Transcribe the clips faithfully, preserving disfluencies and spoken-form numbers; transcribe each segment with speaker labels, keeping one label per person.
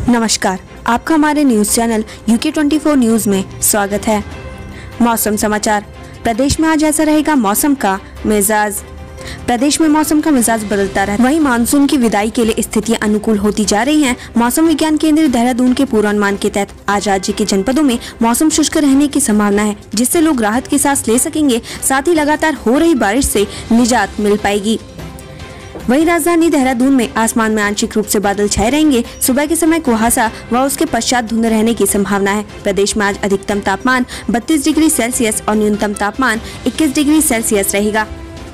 Speaker 1: नमस्कार, आपका हमारे news channel UK twenty four news में स्वागत है। मौसम समाचार। प्रदेश में आज ऐसा रहेगा मौसम का मिजाज। प्रदेश में मौसम का मिजाज बदलता रहा। वहीं मानसून की विदाई के लिए स्थितियां अनुकूल होती जा रही हैं। मौसम विज्ञान केंद्र देहरादून के पूर्वानुमान के तहत आज राज्य के जनपदों में मौसम शुष्क रहने की संभावना है, जिससे लोग राहत की सांस ले सकेंगे। साथ ही लगातार हो रही बारिश से निजात मिल पाएगी। वहीं राजधानी देहरादून में आसमान में आंशिक रूप से बादल छाए रहेंगे। सुबह के समय कुहासा व उसके पश्चात धुंध रहने की संभावना है। प्रदेश में आज अधिकतम तापमान बत्तीस डिग्री सेल्सियस और न्यूनतम तापमान इक्कीस डिग्री सेल्सियस रहेगा।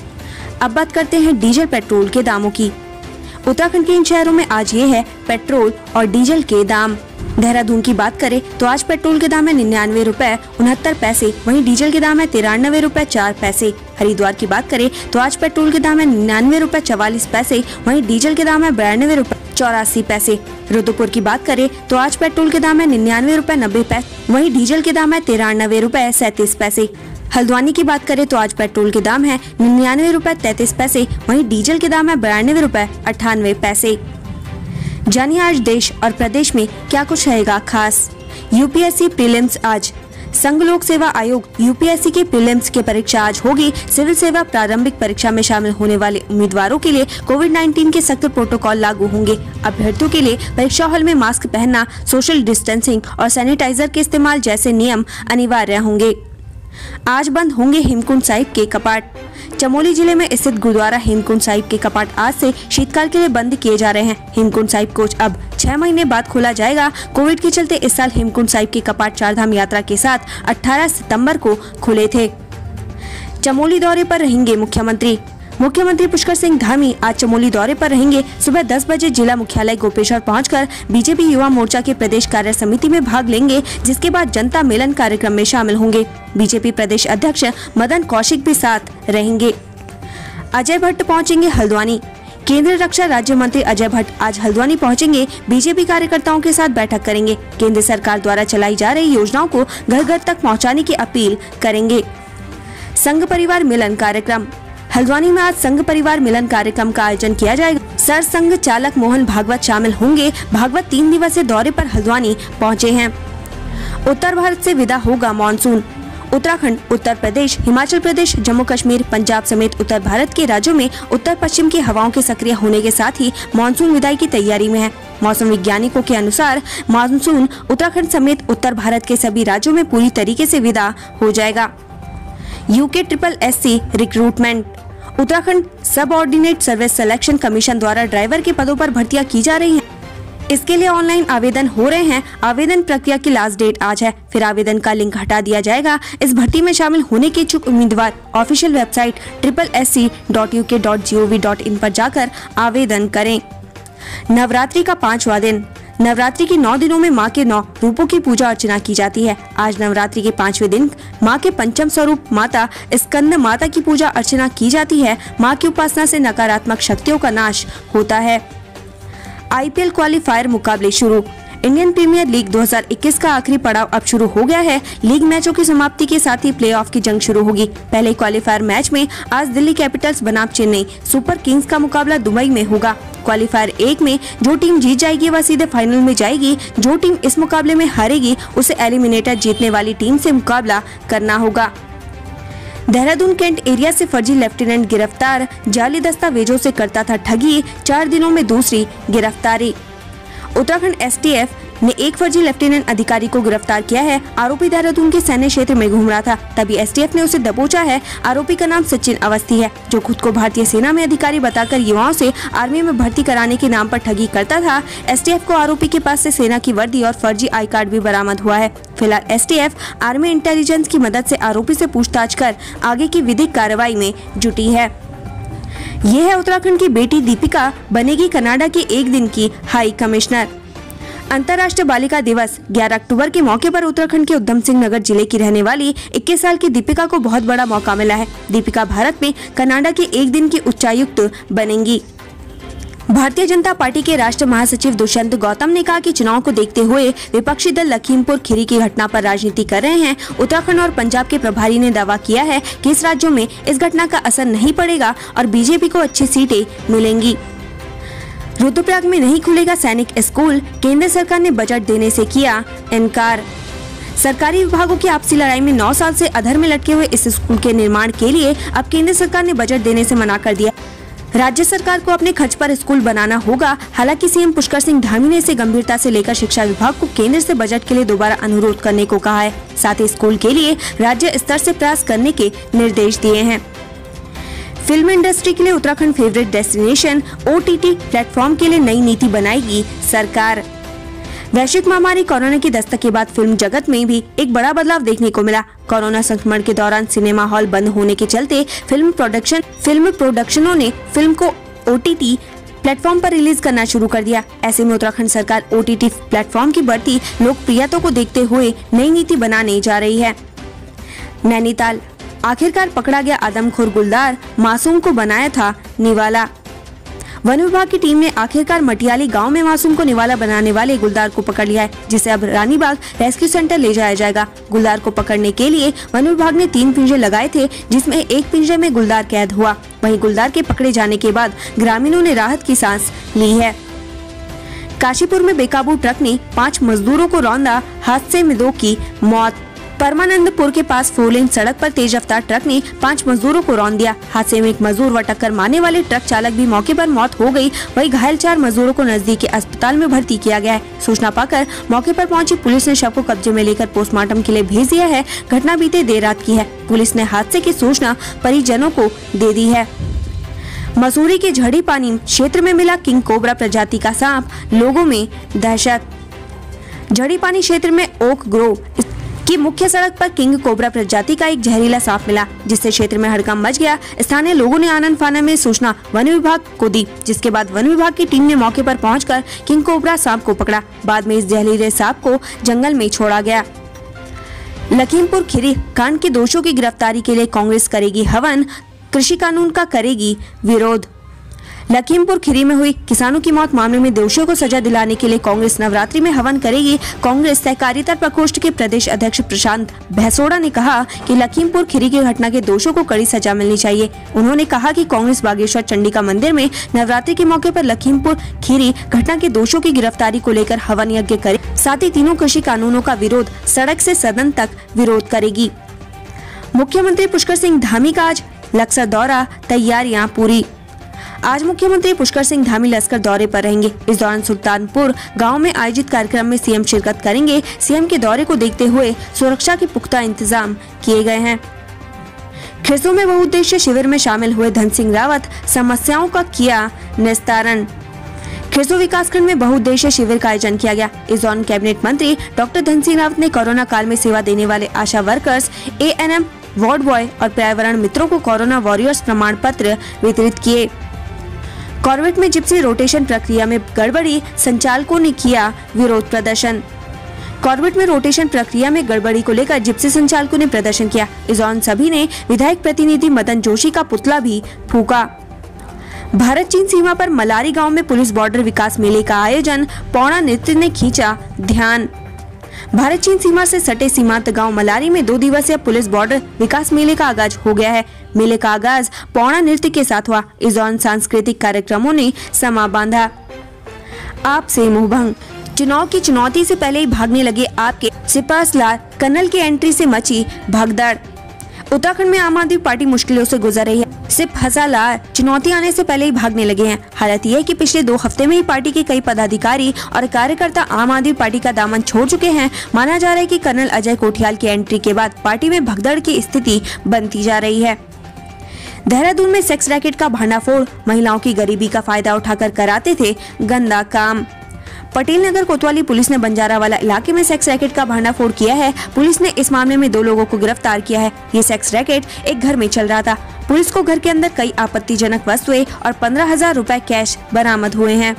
Speaker 1: अब बात करते हैं डीजल पेट्रोल के दामों की। उत्तराखंड के इन शहरों में आज ये है पेट्रोल और डीजल के दाम। देहरादून की बात करें तो आज पेट्रोल के दाम है निन्यानवे रुपए उनहत्तर पैसे, वहीं डीजल के दाम है तिरानवे रुपए चार पैसे। हरिद्वार की बात करें तो आज पेट्रोल के दाम है निन्यानवे रुपए चवालीस पैसे, वहीं डीजल के दाम है बयानवे रुपए चौरासी पैसे। रुद्रपुर की बात करें तो आज पेट्रोल के दाम है निन्यानवे रुपए नब्बे पैसे, वहीं डीजल के दाम है तिरानवे रुपए सैंतीस पैसे। हल्द्वानी की बात करें तो आज पेट्रोल के दाम है निन्यानवे रुपए तैतीस पैसे, वहीं डीजल के दाम है बयानवे रुपए अट्ठानवे पैसे। जानिए आज देश और प्रदेश में क्या कुछ रहेगा खास। यूपीएससी प्रीलिम्स आज। संघ लोक सेवा आयोग यूपीएससी के प्रीलिम्स की परीक्षा आज होगी। सिविल सेवा प्रारंभिक परीक्षा में शामिल होने वाले उम्मीदवारों के लिए कोविड नाइन्टीन के सख्त प्रोटोकॉल लागू होंगे। अभ्यर्थियों के लिए परीक्षा हॉल में मास्क पहनना, सोशल डिस्टेंसिंग और सैनिटाइजर के इस्तेमाल जैसे नियम अनिवार्य होंगे। आज बंद होंगे हेमकुंड साहिब के कपाट। चमोली जिले में स्थित गुरुद्वारा हेमकुंड साहिब के कपाट आज से शीतकाल के लिए बंद किए जा रहे हैं। हेमकुंड साहिब कोच अब छह महीने बाद खोला जाएगा। कोविड के चलते इस साल हेमकुंड साहिब के कपाट चारधाम यात्रा के साथ अठारह सितंबर को खुले थे। चमोली दौरे पर रहेंगे मुख्यमंत्री। मुख्यमंत्री पुष्कर सिंह धामी आज चमोली दौरे पर रहेंगे। सुबह दस बजे जिला मुख्यालय गोपेश्वर पहुंचकर बीजेपी युवा मोर्चा के प्रदेश कार्य समिति में भाग लेंगे, जिसके बाद जनता मिलन कार्यक्रम में शामिल होंगे। बीजेपी प्रदेश अध्यक्ष मदन कौशिक भी साथ रहेंगे। अजय भट्ट पहुंचेंगे हल्द्वानी। केंद्रीय रक्षा राज्य मंत्री अजय भट्ट आज हल्द्वानी पहुंचेंगे। बीजेपी कार्यकर्ताओं के साथ बैठक करेंगे। केंद्र सरकार द्वारा चलाई जा रही योजनाओं को घर घर तक पहुँचाने की अपील करेंगे। संघ परिवार मिलन कार्यक्रम। हल्द्वानी में आज संघ परिवार मिलन कार्यक्रम का आयोजन किया जाएगा। सर संघ चालक मोहन भागवत शामिल होंगे। भागवत तीन दिवसीय दौरे पर हल्द्वानी पहुंचे हैं। उत्तर भारत से विदा होगा मानसून। उत्तराखंड, उत्तर प्रदेश, हिमाचल प्रदेश, जम्मू कश्मीर, पंजाब समेत उत्तर भारत के राज्यों में उत्तर पश्चिम की हवाओं के सक्रिय होने के साथ ही मानसून विदाई की तैयारी में है। मौसम वैज्ञानिकों के अनुसार मानसून उत्तराखंड समेत उत्तर भारत के सभी राज्यों में पूरी तरीके से विदा हो जाएगा। UK triple S C recruitment. Uttarakhand subordinate service selection commission द्वारा ड्राइवर के पदों पर भर्तियां की जा रही हैं। इसके लिए ऑनलाइन आवेदन हो रहे हैं। आवेदन प्रक्रिया की लास्ट डेट आज है, फिर आवेदन का लिंक हटा दिया जाएगा। इस भर्ती में शामिल होने के इच्छुक उम्मीदवार official website triple S C dot U K dot G O V dot in पर जाकर आवेदन करें। नवरात्रि का पांचवा दिन। नवरात्रि के नौ दिनों में मां के नौ रूपों की पूजा अर्चना की जाती है। आज नवरात्रि के पांचवें दिन मां के पंचम स्वरूप माता स्कंद माता की पूजा अर्चना की जाती है। मां की उपासना से नकारात्मक शक्तियों का नाश होता है। आईपीएल क्वालिफायर मुकाबले शुरू। इंडियन प्रीमियर लीग दो हज़ार इक्कीस का आखिरी पड़ाव अब शुरू हो गया है। लीग मैचों की समाप्ति के साथ ही प्लेऑफ की जंग शुरू होगी। पहले क्वालिफायर मैच में आज दिल्ली कैपिटल्स बनाम चेन्नई सुपर किंग्स का मुकाबला दुबई में होगा। क्वालिफायर एक में जो टीम जीत जाएगी वह सीधे फाइनल में जाएगी। जो टीम इस मुकाबले में हारेगी उसे एलिमिनेटर जीतने वाली टीम से मुकाबला करना होगा। देहरादून कैंट एरिया से फर्जी लेफ्टिनेंट गिरफ्तार। जाली दस्तावेजों से करता था ठगी। चार दिनों में दूसरी गिरफ्तारी। उत्तराखंड एस टी एफ ने एक फर्जी लेफ्टिनेंट अधिकारी को गिरफ्तार किया है। आरोपी देहरादून के सैन्य क्षेत्र में घूम रहा था, तभी एस टी एफ ने उसे दबोचा है। आरोपी का नाम सचिन अवस्थी है, जो खुद को भारतीय सेना में अधिकारी बताकर युवाओं से आर्मी में भर्ती कराने के नाम पर ठगी करता था। एस टी एफ को आरोपी के पास से सेना की वर्दी और फर्जी आई कार्ड भी बरामद हुआ है। फिलहाल S T F army intelligence की मदद से आरोपी से पूछताछ कर आगे की विधिक कार्रवाई में जुटी है। ये है उत्तराखंड की बेटी दीपिका बनेगी कनाडा की एक दिन की हाई कमिश्नर। अंतर्राष्ट्रीय बालिका दिवस ग्यारह अक्टूबर के मौके पर उत्तराखंड के उधम सिंह नगर जिले की रहने वाली इक्कीस साल की दीपिका को बहुत बड़ा मौका मिला है। दीपिका भारत में कनाडा की एक दिन की उच्चायुक्त बनेंगी। भारतीय जनता पार्टी के राष्ट्रीय महासचिव दुष्यंत गौतम ने कहा कि चुनाव को देखते हुए विपक्षी दल लखीमपुर खीरी की घटना पर राजनीति कर रहे हैं। उत्तराखंड और पंजाब के प्रभारी ने दावा किया है कि इस राज्यों में इस घटना का असर नहीं पड़ेगा और बीजेपी को अच्छी सीटें मिलेंगी। रुद्रप्रयाग में नहीं खुलेगा सैनिक स्कूल, केंद्र सरकार ने बजट देने से किया इनकार। सरकारी विभागों की आपसी लड़ाई में नौ साल से अधर में लटके हुए इस स्कूल के निर्माण के लिए अब केंद्र सरकार ने बजट देने से मना कर दिया। राज्य सरकार को अपने खर्च पर स्कूल बनाना होगा। हालांकि सीएम पुष्कर सिंह धामी ने इसे गंभीरता से लेकर शिक्षा विभाग को केंद्र से बजट के लिए दोबारा अनुरोध करने को कहा है। साथ ही स्कूल के लिए राज्य स्तर से प्रयास करने के निर्देश दिए हैं। फिल्म इंडस्ट्री के लिए Uttarakhand favourite destination OTT platform के लिए नई नीति बनाएगी सरकार। वैश्विक महामारी कोरोना की दस्तक के बाद फिल्म जगत में भी एक बड़ा बदलाव देखने को मिला। कोरोना संक्रमण के दौरान सिनेमा हॉल बंद होने के चलते फिल्म प्रोडक्शन फिल्म प्रोडक्शनों ने फिल्म को ओटीटी प्लेटफॉर्म पर रिलीज करना शुरू कर दिया। ऐसे में उत्तराखंड सरकार ओटीटी प्लेटफॉर्म की बढ़ती लोकप्रियता को देखते हुए नई नीति बनाने जा रही है। नैनीताल, आखिरकार पकड़ा गया आदमखोर गुलदार, मासूम को बनाया था निवाला। वन विभाग की टीम ने आखिरकार मटियाली गांव में मासूम को निवाला बनाने वाले गुलदार को पकड़ लिया है, जिसे अब रानीबाग रेस्क्यू सेंटर ले जाया जाएगा। गुलदार को पकड़ने के लिए वन विभाग ने तीन पिंजरे लगाए थे, जिसमें एक पिंजरे में गुलदार कैद हुआ। वहीं गुलदार के पकड़े जाने के बाद ग्रामीणों ने राहत की सांस ली है। काशीपुर में बेकाबू ट्रक ने पाँच मजदूरों को रौंदा, हादसे में दो की मौत। परमानंदपुर के पास फोर लेन सड़क पर तेज रफ्तार ट्रक ने पांच मजदूरों को रौंद दिया। हादसे में एक मजदूर व टक्कर मारने वाले ट्रक चालक भी मौके पर मौत हो गई। वहीं घायल चार मजदूरों को नजदीकी अस्पताल में भर्ती किया गया है। सूचना पाकर मौके पर पहुंची पुलिस ने शव को कब्जे में लेकर पोस्टमार्टम के लिए भेज दिया है। घटना बीते देर रात की है। पुलिस ने हादसे की सूचना परिजनों को दे दी है। मसूरी के झड़ी पानी क्षेत्र में मिला किंग कोबरा प्रजाति का सांप, लोगों में दहशत। झड़ी पानी क्षेत्र में ओक ग्रोव की मुख्य सड़क पर किंग कोबरा प्रजाति का एक जहरीला सांप मिला, जिससे क्षेत्र में हड़कंप मच गया। स्थानीय लोगों ने आनन फानन में सूचना वन विभाग को दी, जिसके बाद वन विभाग की टीम ने मौके पर पहुंचकर किंग कोबरा सांप को पकड़ा। बाद में इस जहरीले सांप को जंगल में छोड़ा गया। लखीमपुर खीरी कांड के दोषियों की गिरफ्तारी के लिए कांग्रेस करेगी हवन, कृषि कानून का करेगी विरोध। लखीमपुर खीरी में हुई किसानों की मौत मामले में दोषियों को सजा दिलाने के लिए कांग्रेस नवरात्रि में हवन करेगी। कांग्रेस सहकारिता प्रकोष्ठ के प्रदेश अध्यक्ष प्रशांत भैसोड़ा ने कहा कि लखीमपुर खीरी की घटना के दोषियों को कड़ी सजा मिलनी चाहिए। उन्होंने कहा कि कांग्रेस बागेश्वर चंडिका मंदिर में नवरात्रि के मौके पर लखीमपुर खीरी घटना के दोषियों की गिरफ्तारी को लेकर हवन यज्ञ करे। साथ ही तीनों कृषि कानूनों का विरोध सड़क से सदन तक विरोध करेगी। मुख्यमंत्री पुष्कर सिंह धामी का आज लक्सर दौरा, तैयारियां पूरी। आज मुख्यमंत्री पुष्कर सिंह धामी लश्कर दौरे पर रहेंगे। इस दौरान सुल्तानपुर गांव में आयोजित कार्यक्रम में सीएम शिरकत करेंगे। सीएम के दौरे को देखते हुए सुरक्षा के पुख्ता इंतजाम किए गए हैं। खिरसू में बहुउद्देशीय शिविर में शामिल हुए धन सिंह रावत, समस्याओं का किया निस्तारण। खिरसू विकासखंड में बहुउद्देशीय शिविर का आयोजन किया गया। इस दौरान कैबिनेट मंत्री डॉक्टर धन सिंह रावत ने कोरोना काल में सेवा देने वाले ASHA workers, A N M, ward boy और पर्यावरण मित्रों को कोरोना वॉरियर्स प्रमाण पत्र वितरित किए। कॉर्बेट में जिप्सी रोटेशन प्रक्रिया में गड़बड़ी, संचालकों ने किया विरोध प्रदर्शन। कॉर्बेट में रोटेशन प्रक्रिया में गड़बड़ी को लेकर जिप्सी संचालकों ने प्रदर्शन किया। इस दौरान सभी ने विधायक प्रतिनिधि मदन जोशी का पुतला भी फूका। भारत चीन सीमा पर मलारी गांव में पुलिस बॉर्डर विकास मेले का आयोजन, पौड़ा नृत्य ने खींचा ध्यान। भारत चीन सीमा से सटे सीमांत गांव मलारी में दो दिवसीय पुलिस बॉर्डर विकास मेले का आगाज हो गया है। मेले का आगाज पौड़ा नृत्य के साथ हुआ। इस दौरान सांस्कृतिक कार्यक्रमों ने समा बांधा। आप से मुंहभंग, चुनाव की चुनौती से पहले ही भागने लगे आपके सिपहसालार कर्नल की एंट्री से मची भगदड़। उत्तराखंड में आम आदमी पार्टी मुश्किलों से गुजर रही है। सिपहसालार चुनौती आने से पहले ही भागने लगे हैं। हालत यह है कि पिछले दो हफ्ते में ही पार्टी के कई पदाधिकारी और कार्यकर्ता आम आदमी पार्टी का दामन छोड़ चुके हैं। माना जा रहा है कि कर्नल अजय कोठियाल की एंट्री के बाद पार्टी में भगदड़ की स्थिति बनती जा रही है। देहरादून में सेक्स रैकेट का भांडाफोड़, महिलाओं की गरीबी का फायदा उठाकर कराते थे गंदा काम। पटेल नगर कोतवाली पुलिस ने बंजारावाला इलाके में सेक्स रैकेट का भांडाफोड़ किया है। पुलिस ने इस मामले में दो लोगों को गिरफ्तार किया है। ये सेक्स रैकेट एक घर में चल रहा था। पुलिस को घर के अंदर कई आपत्तिजनक वस्तुएं और पंद्रह हजार रूपए कैश बरामद हुए हैं।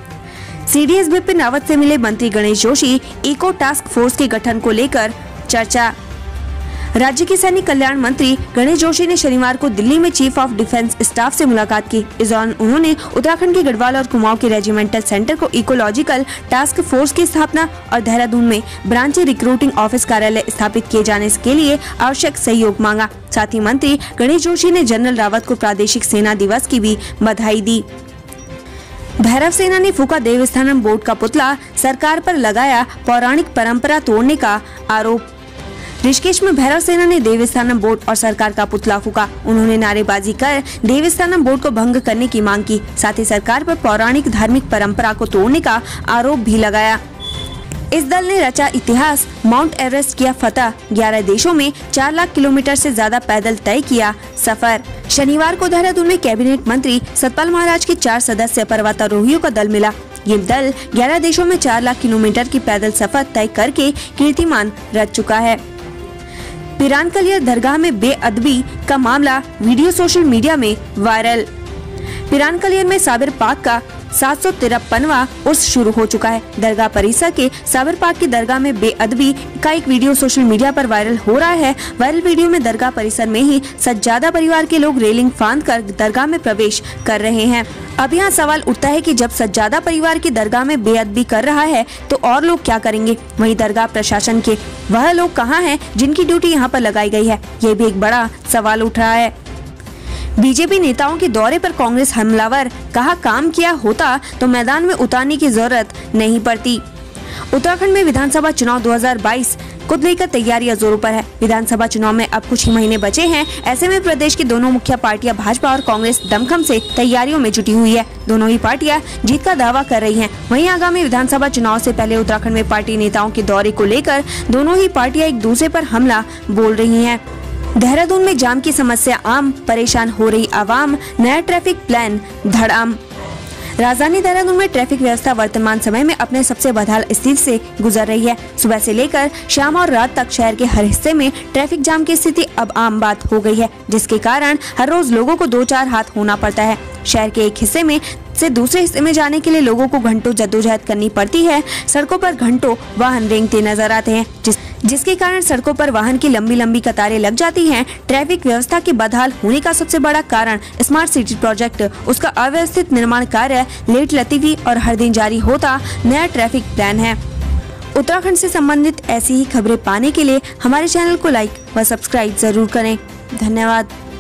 Speaker 1: सीडीएस बिपिन रावत से मिले मंत्री Ganesh Joshi, eco task force के गठन को लेकर चर्चा। राज्य के सैनिक कल्याण मंत्री गणेश जोशी ने शनिवार को दिल्ली में चीफ ऑफ डिफेंस स्टाफ से मुलाकात की। इस दौरान उन्होंने उत्तराखंड के गढ़वाल और कुमाऊं के रेजिमेंटल सेंटर को इकोलॉजिकल टास्क फोर्स की स्थापना और देहरादून में ब्रांच रिक्रूटिंग ऑफिस कार्यालय स्थापित किए जाने के लिए आवश्यक सहयोग मांगा। साथ ही मंत्री गणेश जोशी ने जनरल रावत को प्रादेशिक सेना दिवस की भी बधाई दी। भैरव सेना ने फूका देवस्थानम बोर्ड का पुतला, सरकार पर लगाया पौराणिक परंपरा तोड़ने का आरोप। ऋषिकेश में भैरव सेना ने देवस्थानम बोर्ड और सरकार का पुतला फूका। उन्होंने नारेबाजी कर देवस्थानम बोर्ड को भंग करने की मांग की, साथ ही सरकार पर पौराणिक धार्मिक परंपरा को तोड़ने का आरोप भी लगाया। इस दल ने रचा इतिहास, माउंट एवरेस्ट किया फतह, ग्यारह देशों में चार लाख किलोमीटर से ज्यादा पैदल तय किया सफर। शनिवार को देहरादून में कैबिनेट मंत्री सतपाल महाराज के चार सदस्य पर्वतारोहियों का दल मिला। ये दल ग्यारह देशों में चार लाख किलोमीटर की पैदल सफर तय करके कीर्तिमान रच चुका है। पिरानकलियर दरगाह में बेअदबी का मामला वीडियो सोशल मीडिया में वायरल। पिरानकलियर में साबिर पाक का सात सौ तिरपनवा उर्स शुरू हो चुका है। दरगाह परिसर के साबिर पाक की दरगाह में बेअदबी का एक वीडियो सोशल मीडिया पर वायरल हो रहा है। वायरल वीडियो में दरगाह परिसर में ही सज्जादा परिवार के लोग रेलिंग फांद कर दरगाह में प्रवेश कर रहे हैं। अब यहाँ सवाल उठता है कि जब सज्जादा परिवार की दरगाह में बेअदबी कर रहा है तो और लोग क्या करेंगे? वहीं दरगाह प्रशासन के वह लोग कहाँ हैं जिनकी ड्यूटी यहाँ पर लगाई गई है? ये भी एक बड़ा सवाल उठ रहा है। बीजेपी नेताओं के दौरे पर कांग्रेस हमलावर, कहा काम किया होता तो मैदान में उतारने की जरूरत नहीं पड़ती। उत्तराखंड में विधानसभा चुनाव दो हज़ार बाईस को लेकर तैयारियां जोरों पर है। विधानसभा चुनाव में अब कुछ ही महीने बचे हैं। ऐसे में प्रदेश की दोनों मुख्य पार्टियां भाजपा और कांग्रेस दमखम से तैयारियों में जुटी हुई है। दोनों ही पार्टियां जीत का दावा कर रही हैं। वहीं आगामी विधानसभा चुनाव से पहले उत्तराखंड में पार्टी नेताओं के दौरे को लेकर दोनों ही पार्टियां एक दूसरे पर हमला बोल रही है। देहरादून में जाम की समस्या आम, परेशान हो रही आवाम, नया ट्रैफिक प्लान धड़ाम। राजधानी देहरादून में ट्रैफिक व्यवस्था वर्तमान समय में अपने सबसे बदहाल स्थिति से गुजर रही है। सुबह से लेकर शाम और रात तक शहर के हर हिस्से में ट्रैफिक जाम की स्थिति अब आम बात हो गई है, जिसके कारण हर रोज लोगों को दो चार हाथ होना पड़ता है। शहर के एक हिस्से में से दूसरे हिस्से में जाने के लिए लोगों को घंटों जद्दोजहद करनी पड़ती है। सड़कों पर घंटों वाहन रेंगते नजर आते हैं, जिस जिसके कारण सड़कों पर वाहन की लंबी लंबी कतारें लग जाती हैं। ट्रैफिक व्यवस्था के बदहाल होने का सबसे बड़ा कारण स्मार्ट सिटी प्रोजेक्ट, उसका अव्यवस्थित निर्माण कार्य, लेट लतीफी और हर दिन जारी होता नया ट्रैफिक प्लान है। उत्तराखंड से संबंधित ऐसी ही खबरें पाने के लिए हमारे चैनल को लाइक व सब्सक्राइब जरूर करें। धन्यवाद।